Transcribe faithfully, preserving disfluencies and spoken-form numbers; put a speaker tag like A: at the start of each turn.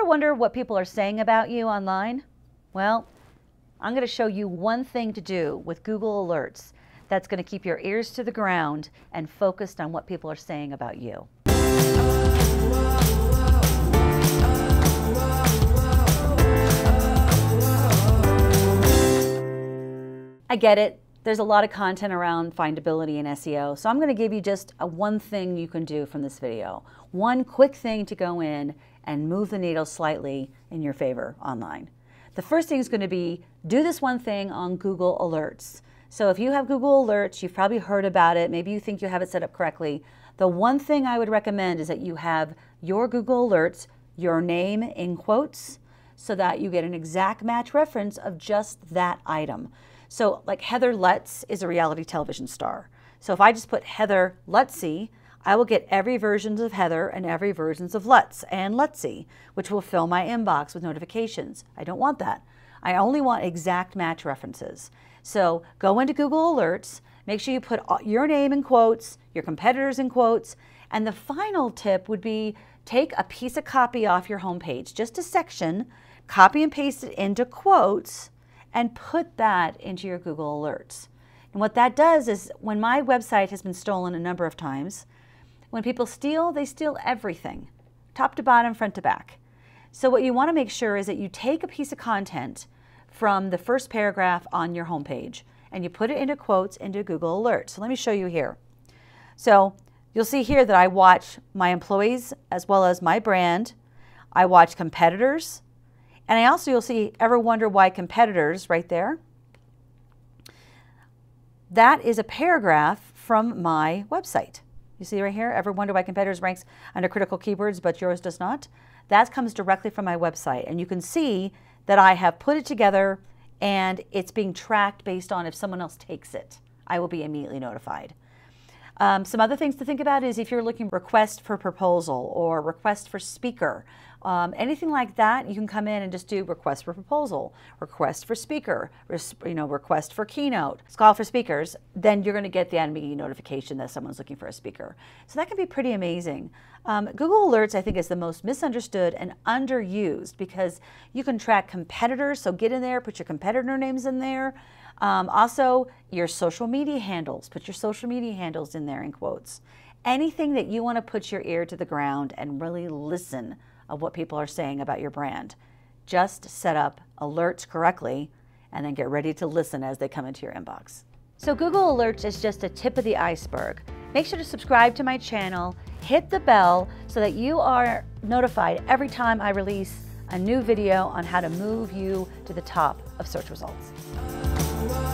A: ever wonder what people are saying about you online? Well, I'm going to show you one thing to do with Google Alerts that's going to keep your ears to the ground and focused on what people are saying about you. I get it. There's a lot of content around findability and S E O, so I'm going to give you just a one thing you can do from this video. One quick thing to go in and move the needle slightly in your favor online. The first thing is going to be do this one thing on Google Alerts. So if you have Google Alerts, you've probably heard about it, maybe you think you have it set up correctly. The one thing I would recommend is that you have your Google Alerts, your name in quotes, so that you get an exact match reference of just that item. So like Heather Lutze is a reality television star. So if I just put Heather Lutze, I will get every versions of Heather and every versions of Lutz and Lutze, which will fill my inbox with notifications. I don't want that. I only want exact match references. So go into Google Alerts, make sure you put your name in quotes, your competitors in quotes, and the final tip would be take a piece of copy off your homepage, just a section, copy and paste it into quotes, and put that into your Google Alerts. And what that does is when my website has been stolen a number of times, when people steal, they steal everything, top to bottom, front to back. So what you want to make sure is that you take a piece of content from the first paragraph on your homepage and you put it into quotes into Google Alerts. So let me show you here. So you'll see here that I watch my employees as well as my brand. I watch competitors. And I also, you'll see, ever wonder why competitors, right there? That is a paragraph from my website. You see right here, ever wonder why competitors ranks under critical keywords, but yours does not? That comes directly from my website. And you can see that I have put it together and it's being tracked based on if someone else takes it. I will be immediately notified. Um, some other things to think about is if you're looking for request for proposal or request for speaker, um, anything like that, you can come in and just do request for proposal, request for speaker, you know, request for keynote, call for speakers. Then you're going to get the immediate notification that someone's looking for a speaker. So that can be pretty amazing. Um, Google Alerts, I think, is the most misunderstood and underused because you can track competitors. So get in there, put your competitor names in there. Um, also, your social media handles. Put your social media handles in there in quotes. Anything that you want to put your ear to the ground and really listen of what people are saying about your brand. Just set up alerts correctly and then get ready to listen as they come into your inbox. So Google Alerts is just a tip of the iceberg. Make sure to subscribe to my channel, hit the bell so that you are notified every time I release a new video on how to move you to the top of search results.